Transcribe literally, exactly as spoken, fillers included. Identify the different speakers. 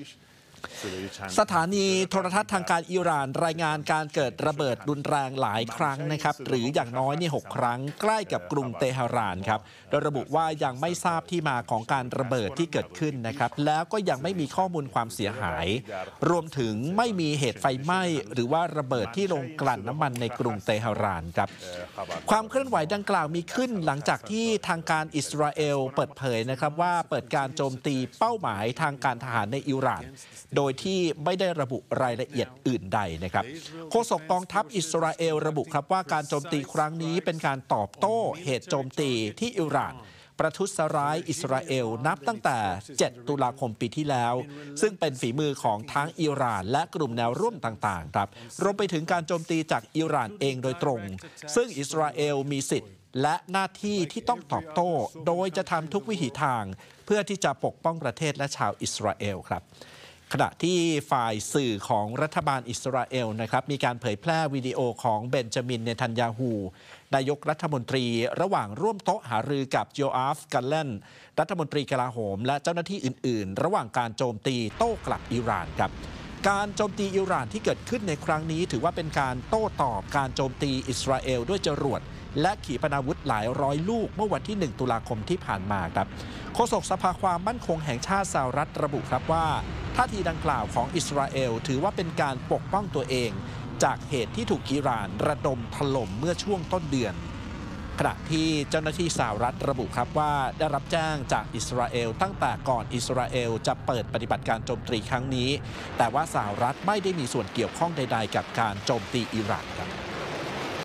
Speaker 1: สถานีโทรทัศน์ทางการอิหร่านรายงานการเกิดระเบิดรุนแรงหลายครั้งนะครับหรืออย่างน้อยนี่หกครั้งใกล้กับกรุงเตหะรานครับโดยระบุว่ายังไม่ทราบที่มาของการระเบิดที่เกิดขึ้นนะครับแล้วก็ยังไม่มีข้อมูลความเสียหายรวมถึงไม่มีเหตุไฟไหม้หรือว่าระเบิดที่โรงกลั่นน้ำมันในกรุงเตหะรานครับความเคลื่อนไหวดังกล่าวมีขึ้นหลังจากที่ทางการอิสราเอลเปิดเผยนะครับว่าเปิดการโจมตีเป้าหมายทางการทหารในอิหร่านโดยที่ไม่ได้ระบุรายละเอียดอื่นใดนะครับโฆษกกองทัพอิสราเอลระบุครับว่าการโจมตีครั้งนี้เป็นการตอบโต้เหตุโจมตีที่อิหร่านประทุษร้ายอิสราเอลนับตั้งแต่เจ็ดตุลาคมปีที่แล้วซึ่งเป็นฝีมือของทั้งอิหร่านและกลุ่มแนวร่วมต่างๆครับรวมไปถึงการโจมตีจากอิหร่านเองโดยตรงซึ่งอิสราเอลมีสิทธิ์และหน้าที่ที่ต้องตอบโต้โดยจะทำทุกวิถีทางเพื่อที่จะปกป้องประเทศและชาวอิสราเอลครับขณะที่ฝ่ายสื่อของรัฐบาลอิสราเอลนะครับมีการเผยแพร่วิดีโอของเบนจามินเนทันยาฮูนายกรัฐมนตรีระหว่างร่วมโต๊ะหารือกับโยอาฟกัลเลนรัฐมนตรีกลาโหมและเจ้าหน้าที่อื่นๆระหว่างการโจมตีโต้กลับอิหร่านครับการโจมตีอิหร่านที่เกิดขึ้นในครั้งนี้ถือว่าเป็นการโต้ตอบการโจมตีอิสราเอลด้วยจรวดและขีปนาวุธหลายร้อยลูกเมื่อวันที่หนึ่งตุลาคมที่ผ่านมาครับโฆษกสภาความมั่นคงแห่งชาติสหรัฐระบุครับว่าท่าทีดังกล่าวของอิสราเอลถือว่าเป็นการปกป้องตัวเองจากเหตุที่ถูกอิหร่านระดมถล่มเมื่อช่วงต้นเดือนขณะที่เจ้าหน้าที่สหรัฐระบุครับว่าได้รับแจ้งจากอิสราเอลตั้งแต่ก่อนอิสราเอลจะเปิดปฏิบัติการโจมตีครั้งนี้แต่ว่าสหรัฐไม่ได้มีส่วนเกี่ยวข้องใดๆกับการโจมตีอิหร่านครับ